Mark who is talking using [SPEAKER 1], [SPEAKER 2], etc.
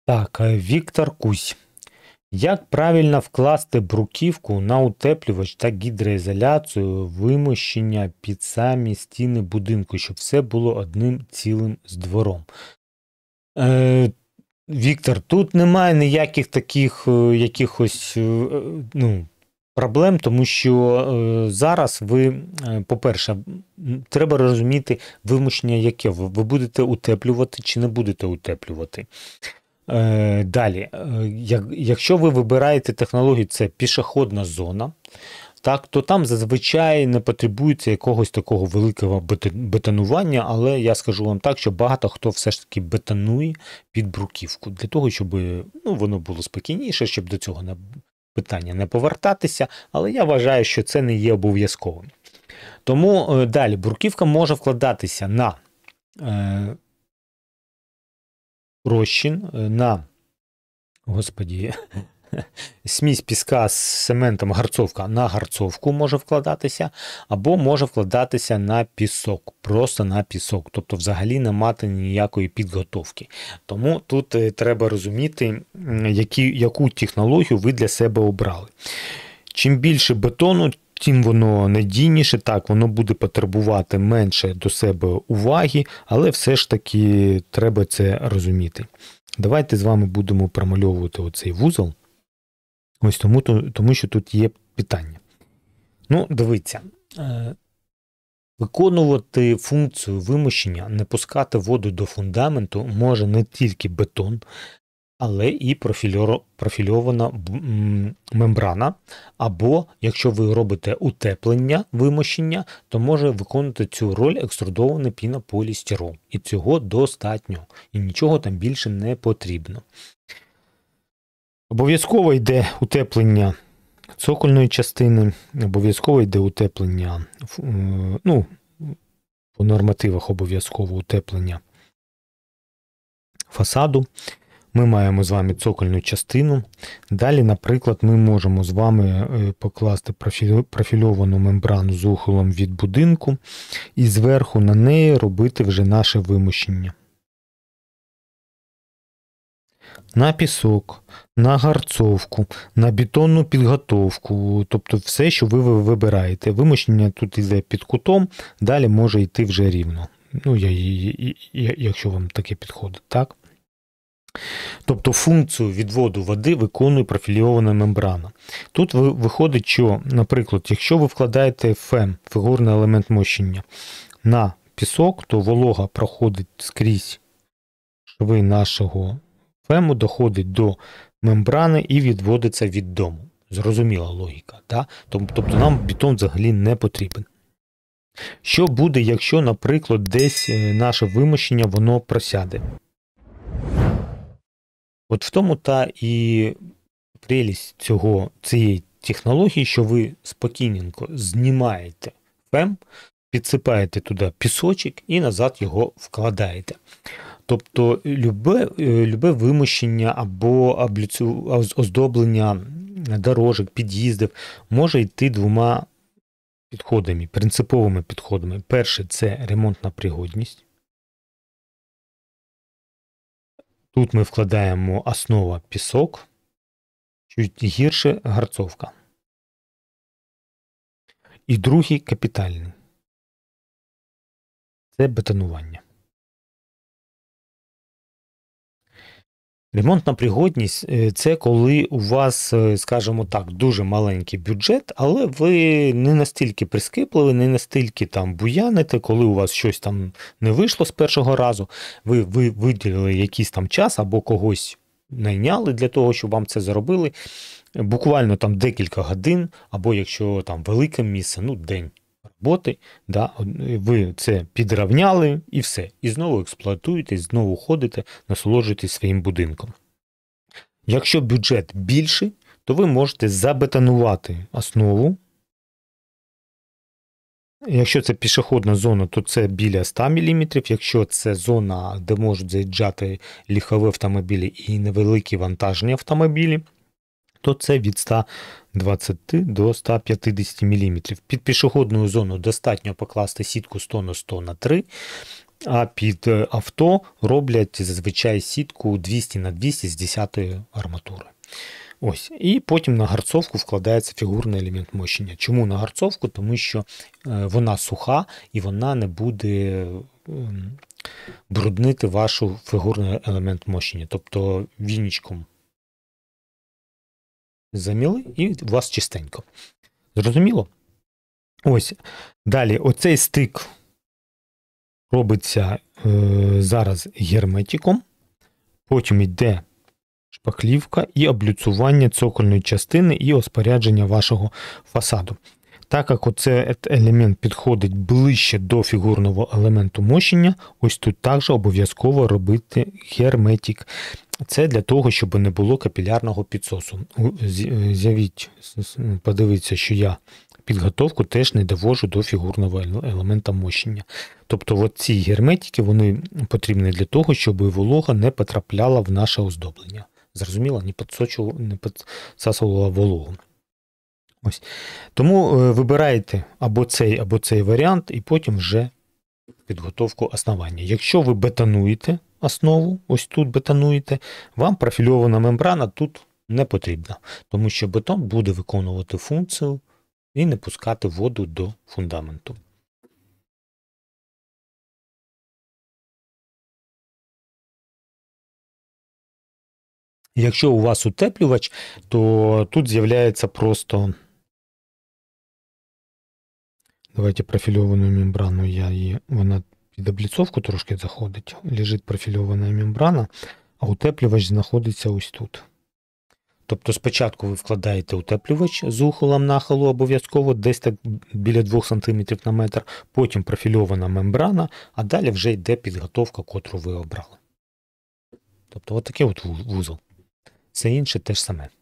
[SPEAKER 1] Так, Віктор Кузь. Як правильно вкласти бруківку на утеплювач та гідроізоляцію вимощення під самі стіни будинку, щоб все було одним цілим з двором? Віктор, тут немає ніяких таких якихось проблем, тому що зараз ви, по-перше, треба розуміти вимощення яке. Ви будете утеплювати чи не будете утеплювати. Далі, якщо ви вибираєте технологію, це пішохідна зона, так, то там зазвичай не потребується якогось такого великого бетонування, але я скажу вам так, що багато хто все ж таки бетонує під бруківку, для того, щоб воно було спокійніше, щоб до цього питання не повертатися, але я вважаю, що це не є обов'язковим. Тому далі, бруківка може вкладатися на розчин, на смесь піска з цементом, гарцовка на гарцовку може вкладатися, або може вкладатися на пісок, просто на пісок, тобто взагалі не мати ніякої підготовки. Тому тут треба розуміти, яку технологію ви для себе обрали. Чим більше бетону, тим воно надійніше, так, воно буде потребувати менше до себе уваги, але все ж таки треба це розуміти. Давайте з вами будемо промальовувати оцей вузол. Ось тому що тут є питання. Дивіться, виконувати функцію вимощення, не пускати воду до фундаменту може не тільки бетон, але і профільована мембрана, або, якщо ви робите утеплення вимощення, то може виконувати цю роль екструдований пінополістирол. І цього достатньо, і нічого там більше не потрібно. Обов'язково йде утеплення цокольної частини, обов'язково йде утеплення, по нормативах обов'язково утеплення фасаду. Ми маємо з вами цокольну частину. Далі, наприклад, ми можемо з вами покласти профільовану мембрану з ухилом від будинку і зверху на неї робити вже наше вимощення. На пісок, на гарцовку, на бетонну підготовку, тобто все, що ви вибираєте. Вимощення тут йде під кутом, далі може йти вже рівно. Якщо вам таке підходить, так? Тобто функцію відводу води виконує профільована мембрана. Тут виходить, що, наприклад, якщо ви вкладаєте ФЕМ, фігурний елемент мощення, на пісок, то волога проходить скрізь шви нашого ФЕМу, доходить до мембрани і відводиться від дому. Зрозуміла логіка, так? Тобто нам бетон взагалі не потрібен. Що буде, якщо, наприклад, десь наше вимощення, воно просяде? От в тому та і прелість цієї технології, що ви спокійненько знімаєте ФЕМ, підсипаєте туди пісочок і назад його вкладаєте. Тобто любе вимощення або оздоблення дорожок, під'їздів може йти двома підходами, принциповими підходами. Перше – це ремонтна пригодність. Тут ми вкладаємо основа пісок, чуть гірше гарцовка. І другий капітальний. Це бетонування. Ремонтна пригодність – це коли у вас, скажімо так, дуже маленький бюджет, але ви не настільки прискіпливі, не настільки там буяните, коли у вас щось там не вийшло з першого разу, ви виділили якийсь там час або когось найняли для того, щоб вам це зробили, буквально там декілька годин, або якщо там велике місце, день роботи, ви це підрівняли і все. І знову експлуатуєте, знову ходите, насолоджуєтесь своїм будинком. Якщо бюджет більший, то ви можете забетонувати основу. Якщо це пішохідна зона, то це біля 100 мм. Якщо це зона, де можуть заїжджати легкові автомобілі і невеликі вантажні автомобілі, то це від 120 до 150 мм. Під пішохідною зоною достатньо покласти сітку 100 на 100 на 3, а під авто роблять зазвичай сітку 200 на 200 з 10 арматури. Ось. І потім на гарцовку вкладається фігурний елемент мощення. Чому на гарцовку? Тому що вона суха і вона не буде бруднити вашу фігурний елемент мощення. Тобто вінічком заміли і у вас чистенько. Зрозуміло? Ось. Далі, оцей стик робиться зараз герметиком, потім йде шпаклівка і облюцування цокольної частини і розпорядження вашого фасаду. Так як оцей елемент підходить ближче до фігурного елементу мощення, ось тут також обов'язково робити герметик. Це для того, щоб не було капілярного підсосу. Подивіться, що я підготовку теж не довожу до фігурного елемента мощення. Тобто ці герметики, вони потрібні для того, щоб волога не потрапляла в наше оздоблення. Зрозуміло? Не підсасувала вологу. Ось. Тому вибирайте або цей варіант, і потім вже підготовку основання. Якщо ви бетонуєте основу, ось тут бетонуєте, вам профільована мембрана тут не потрібна, тому що бетон буде виконувати функцію і не пускати воду до фундаменту. Якщо у вас утеплювач, то тут з'являється просто, давайте профільовану мембрану, вона під облицовку трошки заходить, лежить профільована мембрана, а утеплювач знаходиться ось тут. Тобто спочатку ви вкладаєте утеплювач з ухилом нахилу обов'язково, десь так біля 2 см на метр, потім профільована мембрана, а далі вже йде підготовка, котру ви обрали. Тобто отакий от вузол. Все інше те ж саме.